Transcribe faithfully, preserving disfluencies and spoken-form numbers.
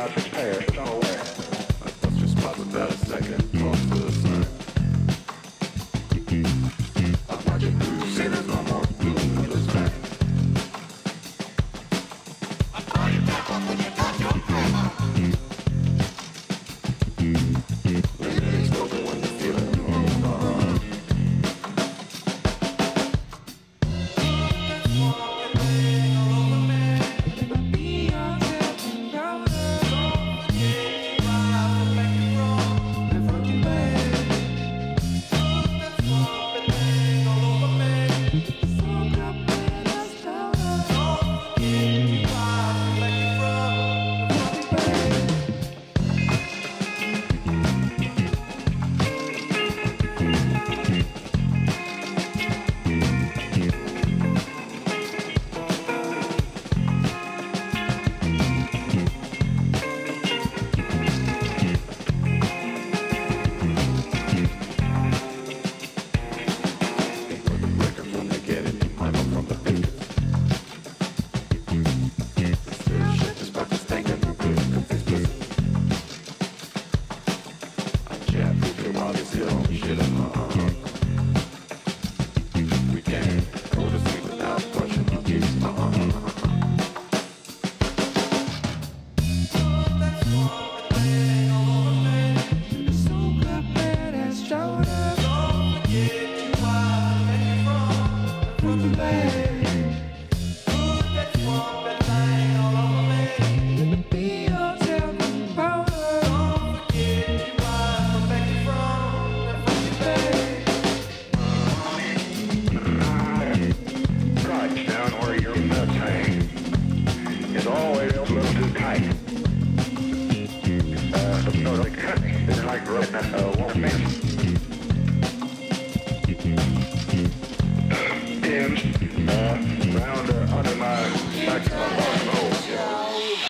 got the pair, don't aware. Let's just pause about a second, talk to the sun. I'm watching blue, say there's no more blue in the sky. I call you back up when you touch your grandma. It's open when you're feeling wrong. It's always a little too tight. Uh, so, like, it's like running a uh, one